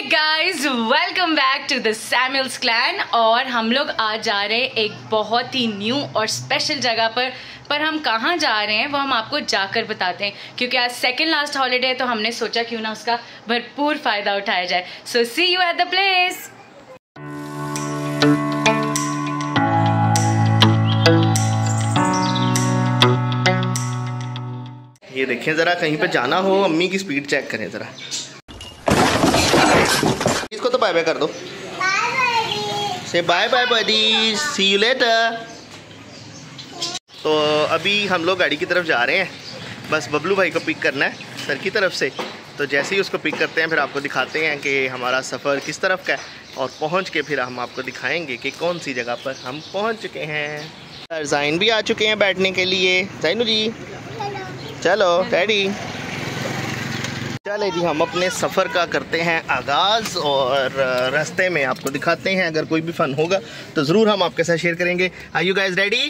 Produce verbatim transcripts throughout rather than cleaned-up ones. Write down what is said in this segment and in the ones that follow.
Guys welcome back to the Samuels clan. और हम लोग आज जा रहे हैं एक बहुत ही न्यू और स्पेशल जगह पर पर हम कहाँ जा रहे हैं वो हम आपको जाकर बताते हैं, क्योंकि आज सेकंड लास्ट हॉलीडे है तो हमने सोचा क्यों ना उसका भरपूर फायदा उठाया जाए। So see you at the place. ये देखें जरा, कहीं पे जाना हो अम्मी की स्पीड चेक करें जरा। इसको तो बाय बाय कर दो। Say bye bye buddy, see you later. तो अभी हम लोग गाड़ी की तरफ जा रहे हैं, बस बबलू भाई को पिक करना है सर की तरफ से। तो जैसे ही उसको पिक करते हैं फिर आपको दिखाते हैं कि हमारा सफ़र किस तरफ का है, और पहुंच के फिर हम आपको दिखाएंगे कि कौन सी जगह पर हम पहुंच चुके हैं। सर जाइन भी आ चुके हैं बैठने के लिए। जाइनू जी चलो डैडी। चले जी, हम अपने सफ़र का करते हैं आगाज़, और रास्ते में आपको दिखाते हैं। अगर कोई भी फन होगा तो ज़रूर हम आपके साथ शेयर करेंगे। Are you guys ready?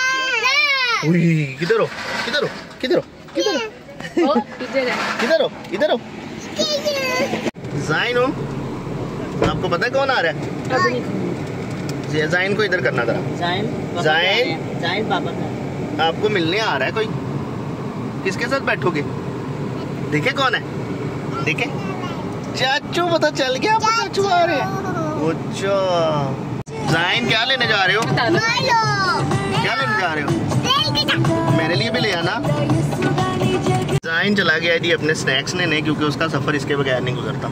किधर हो किधर हो किधर हो किधर हो किधर हो इधर हो। जाइन हो, आपको पता है कौन आ रहा है? जाइन को इधर करना था। जाइन जाइन जाइन पापा आपको मिलने आ रहा है कोई। किसके साथ बैठोगे? देखे कौन है? देखे चाचू, पता चल गया आपको चाचू आ रहे हैं। अच्छा जाइन, क्या लेने जा रहे हो? क्या लेने जा रहे हो? मेरे लिए भी ले आना। जाइन चला गया जी अपने स्नैक्स लेने, क्योंकि उसका सफर इसके बगैर नहीं गुजरता।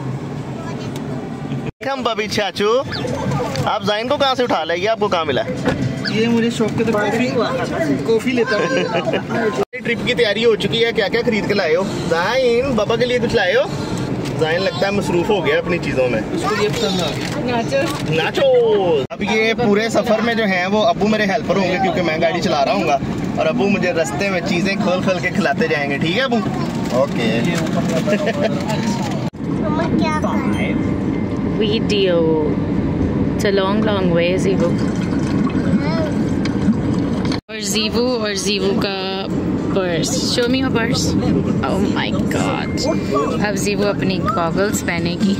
हम बबी चाचू, आप जाइन को कहाँ से उठा लाइए? आपको कहाँ मिला? ये मुझे शौक के तो कॉफी कॉफी लेता हूँ। ट्रिप की तैयारी हो चुकी है, क्या क्या खरीद के लाए हो? जाइन बाबा के लिए कुछ लाए हो? जाइन लगता है मसरूफ हो गया अपनी चीजों में। उसको ये पसंद आ गया। नाचो नाचो। अब ये पूरे सफर में जो है वो अब्बू मेरे हेल्पर होंगे, क्योंकि मैं गाड़ी चला रहा हूँ, और अब्बू मुझे रास्ते में चीजें खोल खोल के खिलाते जाएंगे। ठीक है अब्बू? Okay. Video it's a long long way ज़ीवू। और ज़ीवू और ज़ीवू का purse, show me your purse. Oh my God. अब ज़ीवू अपनी गॉगल्स पहनेगी।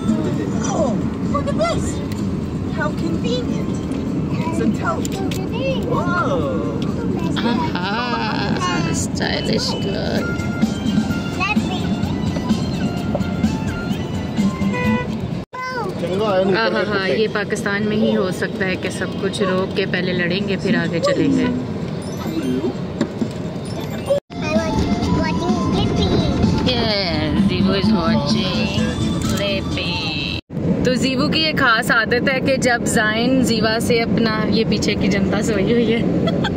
Stylish girl. हाँ हाँ, ये पाकिस्तान में ही हो सकता है कि सब कुछ रोक के पहले लड़ेंगे फिर आगे चलेंगे। तो ज़ीवू की ये खास आदत है कि जब जाइन ज़ीवा से अपना, ये पीछे की जनता सोई हुई है।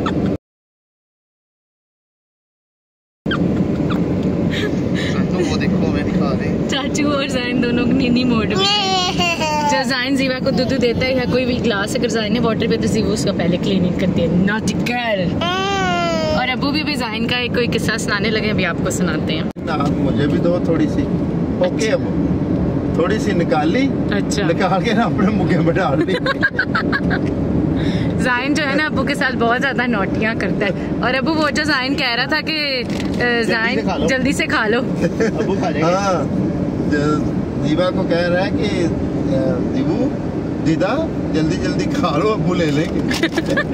तो वो देखो मैं दिखा रही। चाचू और जाइन दोनों नीनी मोड में। जब जाइन ज़ीवा को दूध देता है या कोई भी ग्लास अगर जाइन ने वाटर पे, तो ज़ीवू उसका पहले क्लीनिंग करती है। Naughty girl. और अबू भी, भी जाइन का एक कोई किस्सा सुनाने लगे, अभी आपको सुनाते हैं। मुझे भी दो थोड़ी सी। ओके अब थोड़ी सी निकाल ली। अच्छा। निकाल के ना अपने मुँह में डाल दी। जाइन जो है ना अबू के साथ बहुत ज्यादा नोटियां करता है, और अबू वो जो जाइन कह रहा था कि जाइन जल्दी से खा लो। अबू खा जाएगा। हाँ, दीवा को कह रहा है कि दीवू दीदा जल्दी जल्दी खा लो, अबू ले लेंगे।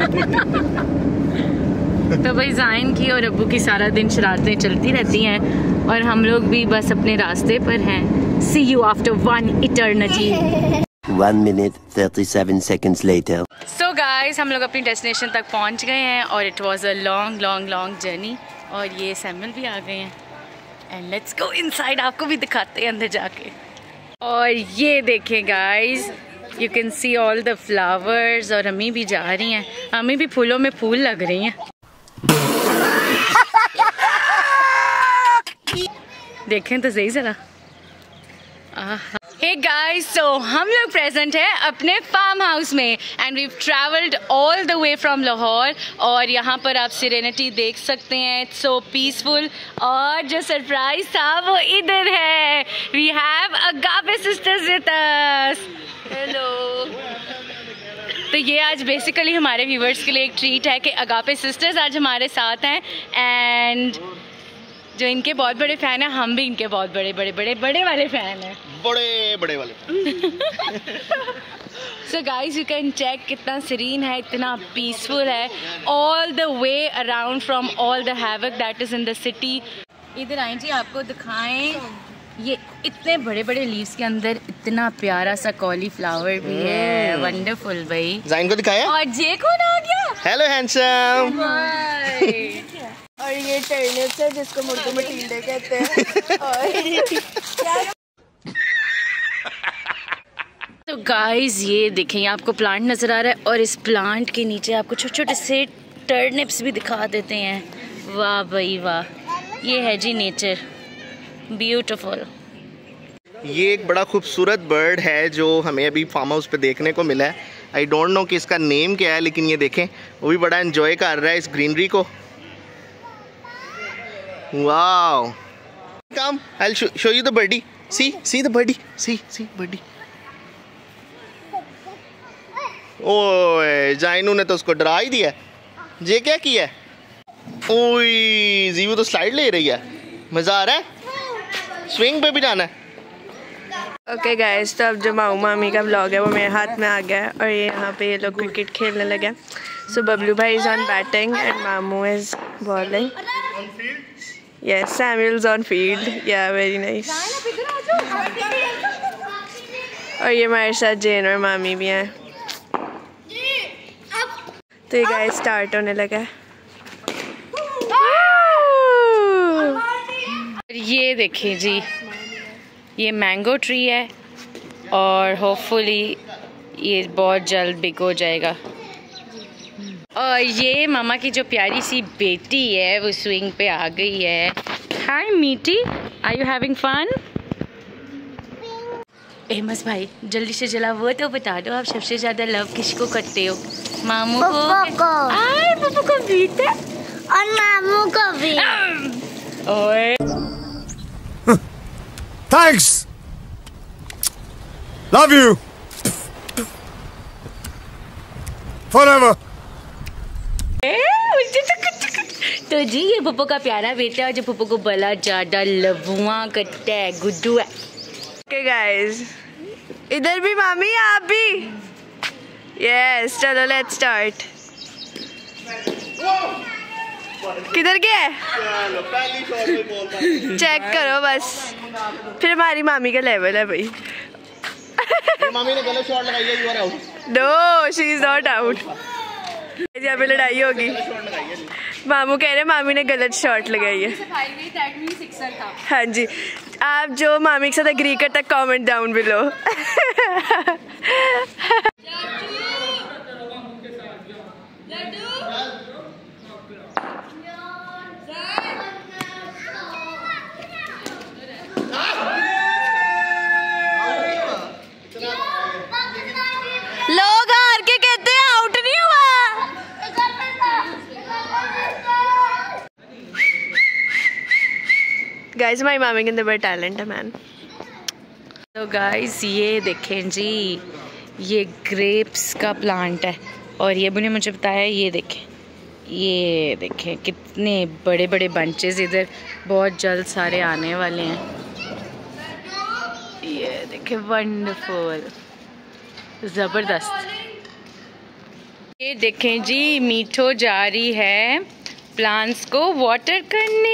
तो भाई जाइन की और अबू की सारा दिन शरारतें चलती रहती हैं, और हम लोग भी बस अपने रास्ते पर हैं। See you after one eternity. One minute thirty-seven seconds later. So guys, हम लोग अपनी डेस्टिनेशन तक पहुंच गए हैं, और it was a long long long journey. और ये सैमुअल भी आ गए हैं, एंड लेट्स गो इनसाइड। आपको भी दिखाते हैं अंदर जाके। और ये देखें guys, you can see all the flowers, और अम्मी भी जा रही हैं। अम्मी भी फूलों में फूल लग रही हैं। देखें तो सही जरा। हे गाइस, सो हम लोग प्रेजेंट हैं अपने फार्म हाउस में, and we travelled all the way from Lahore. और यहाँ पर आप सिरेनिटी देख सकते हैं, इट्स सो पीसफुल। और जो सरप्राइज था वो इधर है। We have Agape sisters with us. Hello. तो ये आज बेसिकली हमारे व्यूवर्स के लिए एक ट्रीट है कि अगापे सिस्टर्स आज हमारे साथ हैं, एंड जो इनके बहुत बड़े फ़ैन हैं, हम भी इनके बहुत बड़े बड़े बड़े बड़े वाले फ़ैन हैं। बड़े बड़े वाले। So guys, you can check कितना serene है, इतना peaceful है, all the way around from all the havoc that is in the city. इधर आए जी, आपको दिखाएं, ये इतने बड़े बड़े लीव्स के अंदर इतना प्यारा सा कॉलीफ्लावर भी है, वंडरफुल भाई। जाइन को दिखाया। और जे कौन आ गया? Hello handsome. और ये टर्निप्स है जिसको मुर्गों में टींडे कहते हैं। और तो गाइस ये देखें, आपको प्लांट नजर आ रहा है और इस प्लांट के नीचे आपको छोटे छोटे से टर्निप्स भी दिखा देते हैं। वाह भाई वाह, ये है जी नेचर, ब्यूटीफुल। ये एक बड़ा खूबसूरत बर्ड है जो हमें अभी फार्म हाउस पे देखने को मिला है। आई डोंट नो कि इसका नेम क्या है, लेकिन ये देखें वो भी बड़ा एंजॉय कर रहा है इस ग्रीनरी को। Wow, come I will show you the birdie. See see the birdie, see see birdie. ओए जाइनू ने तो उसको डरा ही दिया। ये क्या किया? ओए जीवू तो स्लाइड ले रही है, मजा आ रहा है, स्विंग पे भी जाना है। ओके गाइस, तो अब जो माऊ मामी का व्लॉग है वो मेरे हाथ में आ गया है और ये यहाँ पे ये लोग क्रिकेट खेलने लगे। सो बबलू भाई इज ऑन बैटिंग एंड मामू is bowling. Yes, Samuels on field. Ya very nice. और ये हमारे साथ जैन और मामी भी हैं। तो ये गाइस स्टार्ट होने लगा है। ये देखिए जी, ये मैंगो ट्री है और होपफुली ये बहुत जल्द बिग हो जाएगा। और ये मामा की जो प्यारी सी बेटी है वो स्विंग पे आ गई है। हाय मीठी, आर यू हैविंग फन? एमस भाई जल्दी से जला वो तो बता दो, आप सबसे ज्यादा लव किसको करते हो? मामू को? आय पप्पू को भी थे और मामू को भी। ओए थैंक्स, लव यू फॉरएवर। तो जी ये पप्पू का प्यारा बेटा है जो पप्पू को बड़ा ज्यादा लवुआ करता है, गुड्डू है। ओके गाइस, इधर भी मामी, आप भी। यस, चलो लेट्स स्टार्ट। किधर गए? चेक करो बस, फिर हमारी मामी का लेवल है भाई। मामी ने गलत शॉट लगाई है, you are out. No, she is not out. यहाँ पे लड़ाई होगी। मामू कह रहे मामी ने गलत शॉट लगाई है। हाँ जी, आप जो मामी के साथ एग्री करता कमेंट डाउन बिलो। लोग हार के कहते हैं आउट नहीं हुआ। गाइस माय मामी के अंदर बड़ा टैलेंट है मैन। तो गाइस ये देखें जी, ये ग्रेप्स का प्लांट है और ये भी ने मुझे बताया, ये देखें, ये देखें कितने बड़े बड़े बंचेस इधर बहुत जल्द सारे आने वाले हैं। ये देखें, वंडरफुल, ज़बरदस्त। ये देखें जी, मीठो जा रही है प्लांट्स को वाटर करने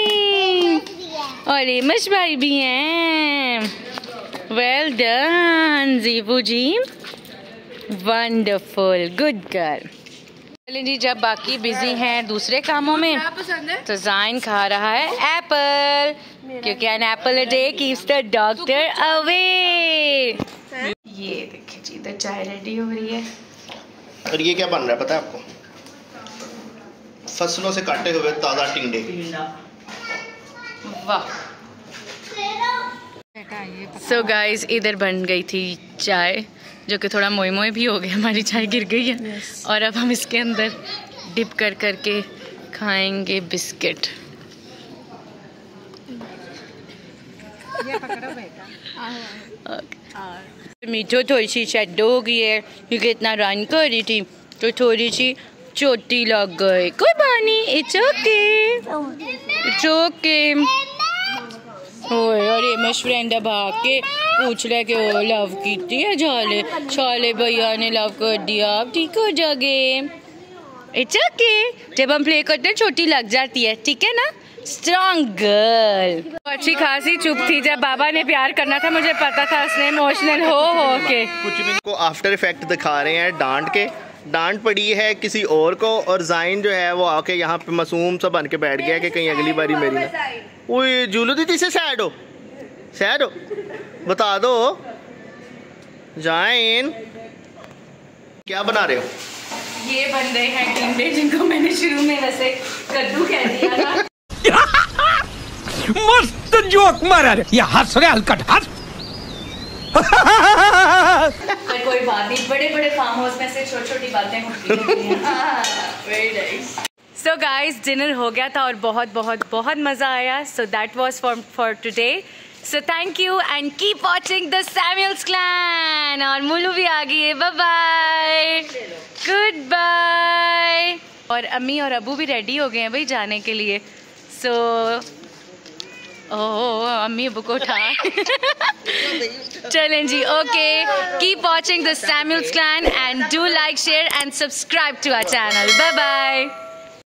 और एमश भाई भी हैं। वेल डन जीवू जी, वंडरफुल, गुड गर्ल। चलिए जी, जब बाकी बिजी हैं दूसरे कामों में तो जाइन खा रहा है एप्पल, क्योंकि an apple a day keeps the doctor away. ये देखिए जी, तो चाय रेडी हो रही है। और ये क्या बन रहा है पता है आपको? फसलों से काटे हुए ताज़ा टिंडे। वाह। सो गाइस, इधर बन गई थी चाय, जो कि थोड़ा मोए मोए भी हो गया, हमारी चाय गिर गई है। yes. और अब हम इसके अंदर डिप कर करके खाएंगे बिस्किट। मीठो थोड़ी सी शेड हो गई है क्योंकि इतना रन कर रही थी तो थोड़ी सी चोटी लग गई। कोई बात नहीं, इट्स ओके, इट्स ओके। ओए और हिमेश फ्रेंड भाग के पूछ रहे कि वो लव की है झाले छाले भैया ने लव कर दिया, अब ठीक हो जाओगे। इट्स ओके, जब हम प्ले करते हैं छोटी लग जाती है, ठीक है ना। Strong girl. अच्छी खासी चुप थी, जब बाबा ने प्यार करना था मुझे पता था उसने इमोशनल हो हो के कुछ भी को आफ्टर इफेक्ट दिखा रहे हैं। डांट के डांट पड़ी है किसी और को, और जाइन जो है वो आके यहाँ पे मासूम सा बन के बैठ गया कि कहीं अगली बारी मेरी ना। ओए जूलू दीदी से सैड हो, सैड हो, बता दो। जाइन क्या बना रहे हो? ये बन रहे हैं टिंडे, जिनको मैंने शुरू में वैसे कद्दू कह दिया था। मस्त जोक मारा रे, ये हंस रहे हलकट हंस। पर कोई बात नहीं, बड़े बड़े फार्म हाउस में से छोटी छोटी बातें होती हैं। Very nice. So guys dinner हो गया था और बहुत बहुत बहुत मज़ा आया। So that was for for today. So thank you and keep watching the Samuels clan. और मुलू भी आ गई है, बाय बाय, गुड बाय। और अम्मी और अबू भी रेडी हो गए हैं भाई जाने के लिए। सो ओह अम्मी अबू को उठा चलें जी। Okay, keep watching the Samuels clan and do like share and subscribe to our channel. Bye bye.